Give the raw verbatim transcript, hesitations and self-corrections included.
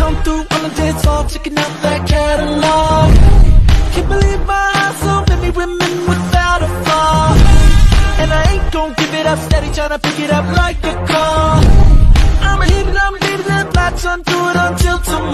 come through on the dance floor, checking out that catalog. Can't believe my eyes, so many women without a flaw. And I ain't gon' give it up, steady tryna pick it up like a car. I'ma hit it, I'm leaving it, latch onto it until tomorrow.